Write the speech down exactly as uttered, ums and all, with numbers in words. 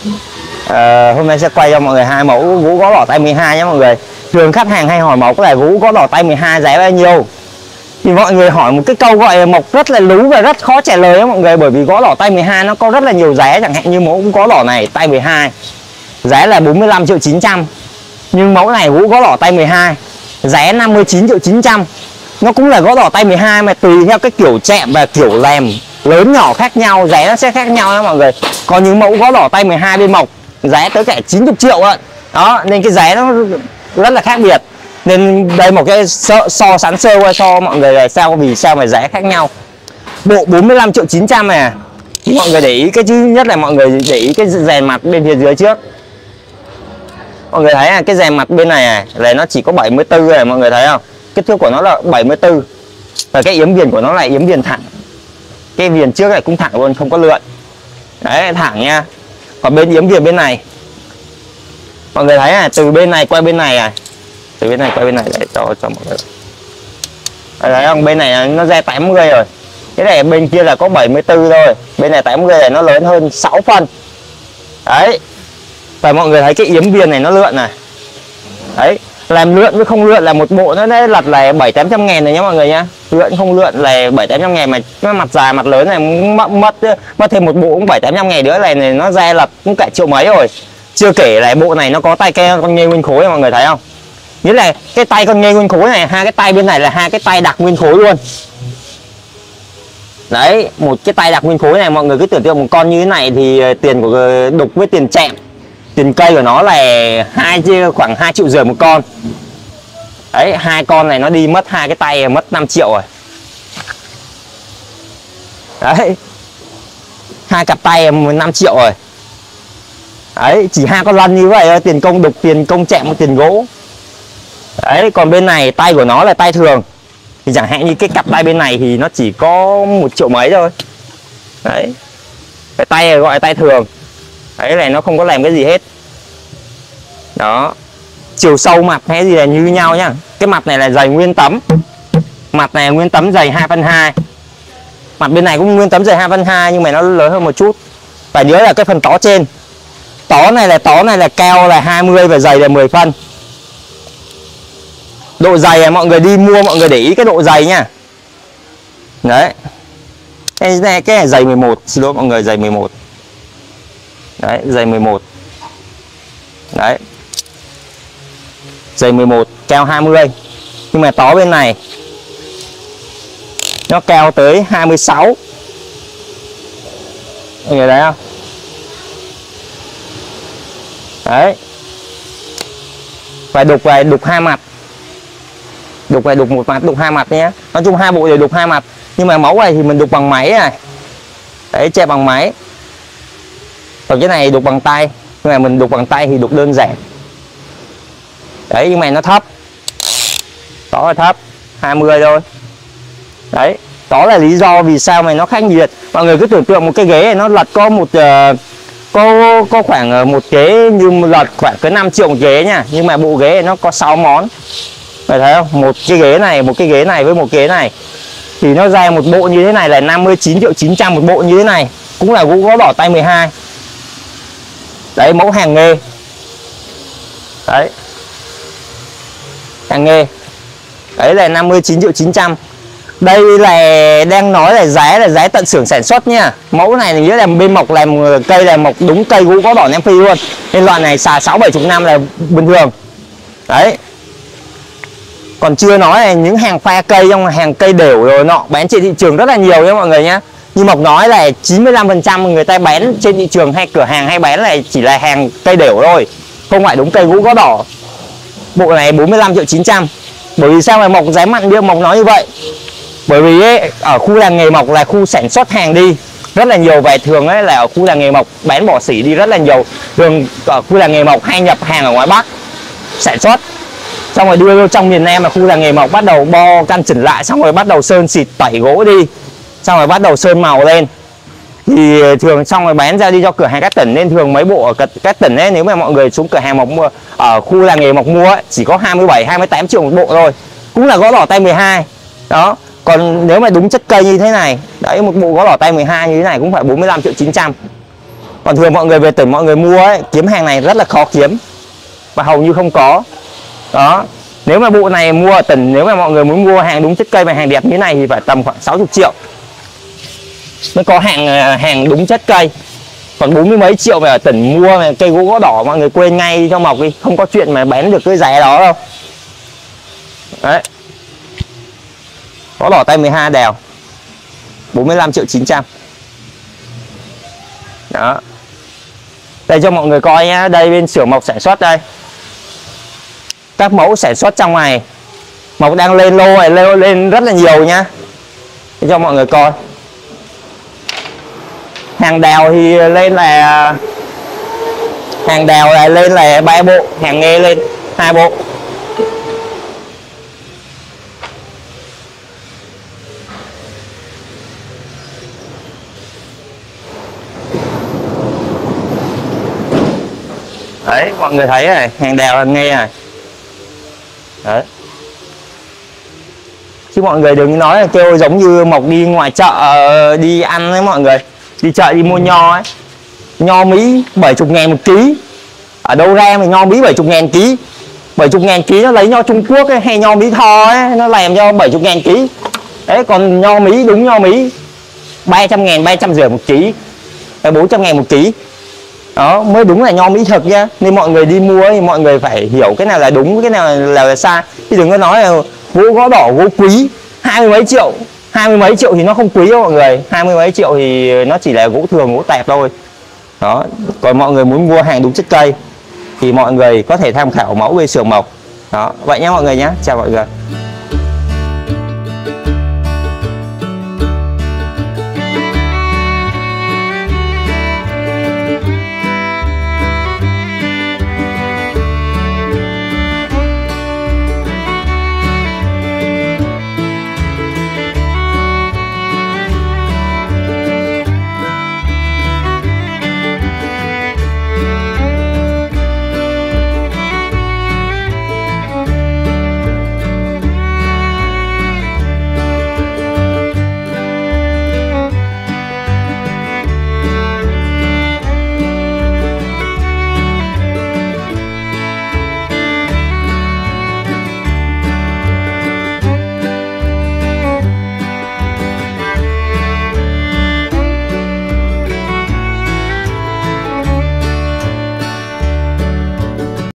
à, hôm nay sẽ quay cho mọi người hai mẫu gỗ gõ lỏ tay mười hai nhé mọi người. Thường khách hàng hay hỏi mẫu cái là gỗ gõ lỏ tay mười hai giá bao nhiêu, thì mọi người hỏi một cái câu gọi là Mộc rất là lú và rất khó trả lời đó mọi người, bởi vì gõ lỏ tay mười hai nó có rất là nhiều giá. Chẳng hạn như mẫu gõ lỏ này tay mười hai giá là bốn mươi lăm triệu chín trăm, nhưng mẫu này gỗ gõ lỏ tay mười hai giá năm mươi chín triệu chín trăm. Nó cũng là gõ lỏ tay mười hai mà tùy theo cái kiểu chạm và kiểu lèm lớn nhỏ khác nhau, giá nó sẽ khác nhau đó mọi người. Có những mẫu gõ lỏ tay mười hai bên Mộc giá tới cả chín mươi triệu ạ. Đó, nên cái giá nó rất là khác biệt. Nên đây một cái so, so sánh sơ qua cho mọi người là sao, vì sao mà giá khác nhau. Bộ bốn mươi lăm triệu chín trăm này, mọi người để ý cái thứ nhất là mọi người để ý cái rèn mặt bên phía dưới trước. Mọi người thấy à, cái rèn mặt bên này này là nó chỉ có bảy mươi tư này, mọi người thấy không? Kích thước của nó là bảy mươi tư. Và cái yếm viền của nó là yếm viền thẳng. Cái viền trước này cũng thẳng luôn, không có lượn. Đấy, thẳng nha. Còn bên yếm viền bên này, mọi người thấy à, từ bên này qua bên này à, từ bên này qua bên này để cho cho mọi người thấy không, bên này nó ra tám mươi rồi, cái này bên kia là có bảy mươi tư thôi, bên này tám mươi này nó lớn hơn sáu phân đấy. Và mọi người thấy cái yếm viền này nó lượn này đấy, làm lượn với không lượn là một bộ nó đã lật là bảy tám trăm ngàn rồi nhé mọi người nhá. Lượn không lượn là bảy tám trăm ngàn, mà nó mặt dài mặt lớn này mất mất mất thêm một bộ cũng bảy tám trăm ngàn nữa, này, này nó ra lật cũng cả triệu mấy rồi. Chưa kể lại bộ này nó có tay ke con nghê nguyên khối, mọi người thấy không? Nghĩa là cái tay con nghê nguyên khối này, hai cái tay bên này là hai cái tay đặc nguyên khối luôn. Đấy, một cái tay đặc nguyên khối này, mọi người cứ tưởng tượng một con như thế này thì tiền của đục với tiền chạm, tiền cây của nó là hai khoảng hai triệu rưỡi một con. Đấy, hai con này nó đi mất hai cái tay mất năm triệu rồi. Đấy, hai cặp tay năm triệu rồi. Đấy, chỉ hai con lăn như vậy thôi, tiền công đục, tiền công chạm, tiền gỗ. Đấy, còn bên này tay của nó là tay thường, thì chẳng hạn như cái cặp tay bên này thì nó chỉ có một triệu mấy thôi. Đấy, cái tay gọi là tay thường. Đấy, này nó không có làm cái gì hết. Đó, chiều sâu mặt hay gì là như nhau nhá. Cái mặt này là dày nguyên tấm, mặt này nguyên tấm dày hai phân hai, mặt bên này cũng nguyên tấm dày hai phân hai nhưng mà nó lớn hơn một chút. Và nhớ là cái phần tó trên, tó này là tó này là cao là hai mươi và dày là mười phân. Độ dày là mọi người đi mua mọi người để ý cái độ dày nha. Đấy, cái này, cái này dày mười một, xin lỗi mọi người, dày mười một. Đấy, dày mười một. Đấy, dày mười một, cao hai mươi. Nhưng mà tó bên này nó cao tới hai mươi sáu. Mọi người thấy không? Đấy, phải đục về đục hai mặt, đục về đục một mặt, đục hai mặt nhé. Nói chung hai bộ đều đục hai mặt, nhưng mà mẫu này thì mình đục bằng máy này. Đấy, che bằng máy. Còn cái này đục bằng tay, nhưng mà mình đục bằng tay thì đục đơn giản. Đấy, nhưng mà nó thấp, đó là thấp hai mươi thôi. Đấy, đó là lý do vì sao mà nó khác biệt. Mọi người cứ tưởng tượng một cái ghế này nó lật có một uh, có có khoảng một ghế, như lật khoảng cái năm triệu một ghế nha, nhưng mà bộ ghế này nó có sáu món. Mọi người thấy không? Một cái ghế này, một cái ghế này với một ghế này thì nó ra một bộ như thế này là năm mươi chín triệu chín trăm một bộ như thế này, cũng là gỗ gõ lỏ tay mười hai. Đấy, mẫu hàng nghê. Đấy, hàng nghê. Đấy là năm mươi chín triệu chín trăm. Đây là đang nói là giá là giá tận xưởng sản xuất nha. Mẫu này thì nghĩa là bên Mộc làm cây là Mộc đúng cây gỗ gõ lỏ Nam Phi luôn. Nên loại này xài sáu bảy chục năm là bình thường. Đấy. Còn chưa nói là những hàng pha cây trong hàng cây đều rồi nọ bán trên thị trường rất là nhiều nha mọi người nhé. Như Mộc nói là chín mươi lăm phần trăm người ta bán trên thị trường hay cửa hàng hay bán là chỉ là hàng cây đều thôi, không phải đúng cây gỗ gõ đỏ. Bộ này bốn mươi lăm triệu chín trăm. Bởi vì sao mà Mộc giá mặn biết Mộc nói như vậy? Bởi vì ấy, ở khu làng nghề Mộc là khu sản xuất hàng đi rất là nhiều, và thường ấy là ở khu làng nghề Mộc bán bỏ xỉ đi rất là nhiều. Thường ở khu làng nghề Mộc hay nhập hàng ở ngoài Bắc sản xuất, xong rồi đưa vô trong miền Nam là khu làng nghề Mộc bắt đầu bo căn chỉnh lại, xong rồi bắt đầu sơn xịt tẩy gỗ đi, xong rồi bắt đầu sơn màu lên, thì thường xong rồi bán ra đi cho cửa hàng các tỉnh. Nên thường mấy bộ ở các tỉnh ấy, nếu mà mọi người xuống cửa hàng Mộc mua ở khu làng nghề Mộc mua ấy, chỉ có hai mươi bảy hai mươi tám triệu một bộ thôi, cũng là gõ lỏ tay mười hai đó. Còn nếu mà đúng chất cây như thế này, đấy, một bộ gõ lỏ tay mười hai như thế này cũng phải bốn mươi lăm triệu chín trăm. Còn thường mọi người về tỉnh mọi người mua ấy, kiếm hàng này rất là khó kiếm và hầu như không có. Đó, nếu mà bộ này mua ở tỉnh, nếu mà mọi người muốn mua hàng đúng chất cây và hàng đẹp như thế này thì phải tầm khoảng sáu mươi triệu mới có hàng hàng đúng chất cây. Còn bốn mươi mấy triệu mà ở tỉnh mua mà cây gỗ gõ đỏ mọi người quên ngay cho mọc đi, không có chuyện mà bán được cái giá đó đâu. Đấy, gõ đỏ tay mười hai đèo bốn mươi lăm triệu chín trăm. Đó, đây cho mọi người coi nhá, đây bên xưởng mộc sản xuất đây, các mẫu sản xuất trong này, mộc đang lên lô này, lên lên rất là nhiều nhá, để cho mọi người coi. Hàng đèo thì lên là hàng đèo này lên là ba bộ, hàng nghe lên hai bộ. Đấy, mọi người thấy này, hàng đèo là nghe này. Đấy. Chứ mọi người đừng nói là kêu giống như mộc đi ngoài chợ đi ăn ấy mọi người. Đi chợ đi mua nho ấy. Nho Mỹ bảy mươi ngàn một ký. Ở đâu ra mà nho Mỹ bảy mươi ngàn ký. bảy mươi ngàn ký nó lấy nho Trung Quốc ấy, hay nho Mỹ Tho ấy, nó làm cho bảy mươi ngàn ký. Đấy, còn nho Mỹ, đúng nho Mỹ ba trăm ngàn, ba trăm rưỡi một ký, bốn trăm ngàn một ký. Đó mới đúng là nho Mỹ thực nhá. Nên mọi người đi mua thì mọi người phải hiểu cái nào là đúng, cái nào là, là sai. Chứ đừng có nói là gỗ gõ đỏ gỗ quý hai mươi mấy triệu, hai mươi mấy triệu thì nó không quý đâu mọi người. Hai mươi mấy triệu thì nó chỉ là gỗ thường, gỗ tẹp thôi. Đó, còn mọi người muốn mua hàng đúng chất cây thì mọi người có thể tham khảo mẫu bên xưởng mộc. Đó, vậy nhé mọi người nhé, chào mọi người.